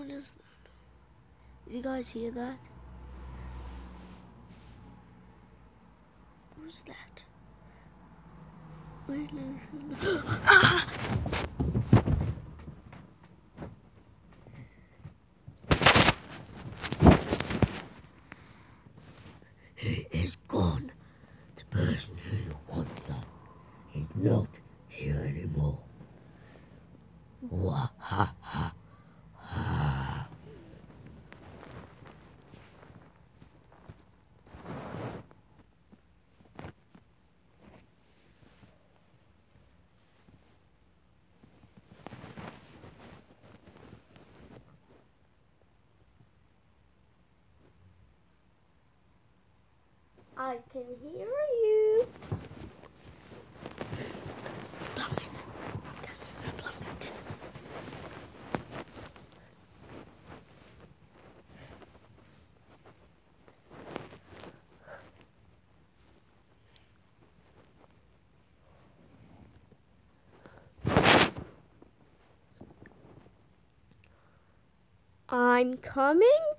What is that? Did you guys hear that? Who's that? Ah! He is gone. The person who wants that is not here anymore. Wah ha ha ha. I can hear you. I'm coming.